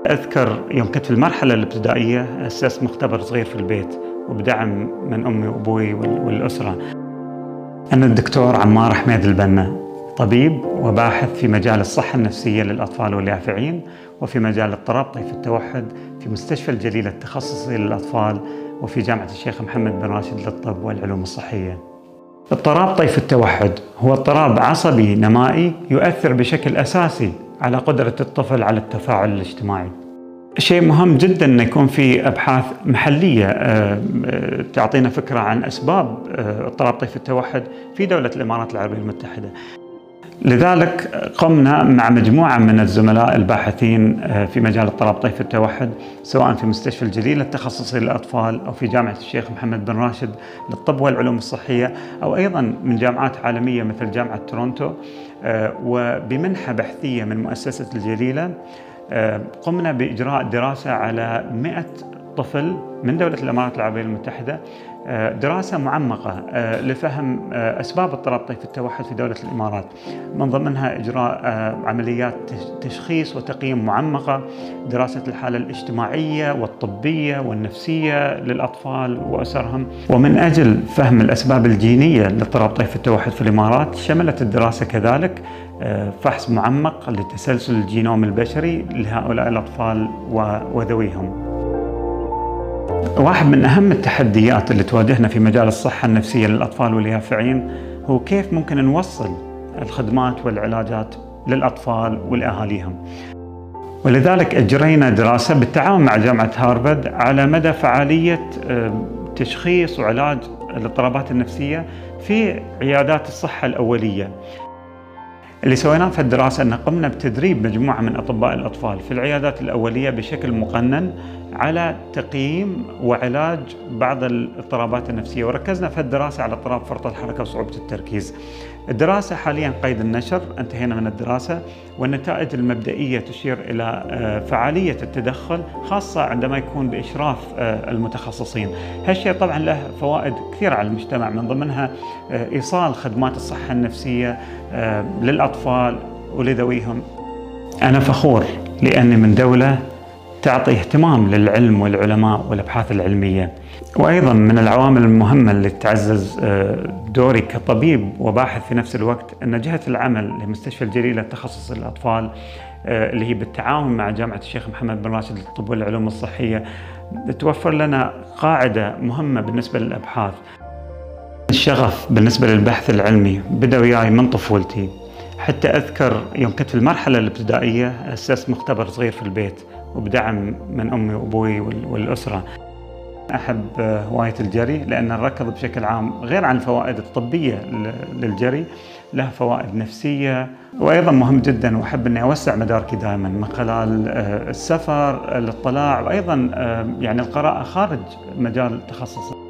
أذكر يوم كنت في المرحلة الابتدائية أسست مختبر صغير في البيت وبدعم من أمي وأبوي والأسرة. أنا الدكتور عمار حميد البنا، طبيب وباحث في مجال الصحة النفسية للأطفال واليافعين وفي مجال اضطراب طيف التوحد في مستشفى الجليل التخصصي للأطفال وفي جامعة الشيخ محمد بن راشد للطب والعلوم الصحية. اضطراب طيف التوحد هو اضطراب عصبي نمائي يؤثر بشكل أساسي على قدرة الطفل على التفاعل الاجتماعي. شيء مهم جدا أن يكون في أبحاث محلية تعطينا فكرة عن أسباب اضطراب طيف التوحد في دولة الإمارات العربية المتحدة. لذلك قمنا مع مجموعة من الزملاء الباحثين في مجال اضطراب طيف التوحد، سواء في مستشفى الجليل التخصصي للأطفال أو في جامعة الشيخ محمد بن راشد للطب والعلوم الصحية، أو أيضا من جامعات عالمية مثل جامعة تورونتو، وبمنحة بحثية من مؤسسة الجليلة قمنا بإجراء دراسة على 100 طفل من دولة الإمارات العربية المتحدة، دراسة معمقة لفهم أسباب اضطراب طيف التوحد في دولة الإمارات، من ضمنها إجراء عمليات تشخيص وتقييم معمقة، دراسة الحالة الاجتماعية والطبية والنفسية للأطفال وأسرهم. ومن أجل فهم الأسباب الجينية لاضطراب طيف التوحد في الإمارات شملت الدراسة كذلك فحص معمق لتسلسل الجينوم البشري لهؤلاء الأطفال وذويهم. واحد من أهم التحديات اللي تواجهنا في مجال الصحة النفسية للأطفال واليافعين هو كيف ممكن نوصل الخدمات والعلاجات للأطفال ولأهاليهم. ولذلك أجرينا دراسة بالتعاون مع جامعة هارفارد على مدى فعالية تشخيص وعلاج الاضطرابات النفسية في عيادات الصحة الأولية. اللي سويناه في الدراسة أن قمنا بتدريب مجموعة من أطباء الأطفال في العيادات الأولية بشكل مقنن على تقييم وعلاج بعض الاضطرابات النفسية، وركزنا في الدراسة على اضطراب فرط الحركة وصعوبة التركيز. الدراسة حاليا قيد النشر، انتهينا من الدراسة، والنتائج المبدئية تشير إلى فعالية التدخل، خاصة عندما يكون بإشراف المتخصصين. هالشيء طبعا له فوائد كثيرة على المجتمع، من ضمنها إيصال خدمات الصحة النفسية للأطفال ولذويهم. أنا فخور لأني من دولة تعطي اهتمام للعلم والعلماء والأبحاث العلمية. وأيضا من العوامل المهمة اللي تعزز دوري كطبيب وباحث في نفس الوقت أن جهة العمل لمستشفى الجليل التخصصي للأطفال اللي هي بالتعاون مع جامعة الشيخ محمد بن راشد للطب والعلوم الصحية توفر لنا قاعدة مهمة بالنسبة للأبحاث. الشغف بالنسبة للبحث العلمي بدأ وياي من طفولتي، حتى أذكر يوم كنت في المرحلة الابتدائية أسست مختبر صغير في البيت وبدعم من أمي وأبوي والأسرة. أحب هواية الجري لأن الركض بشكل عام غير عن الفوائد الطبية للجري له فوائد نفسية، وأيضا مهم جدا وأحب أني أوسع مداركي دائما من خلال السفر، الاطلاع، وأيضا يعني القراءة خارج مجال تخصصي.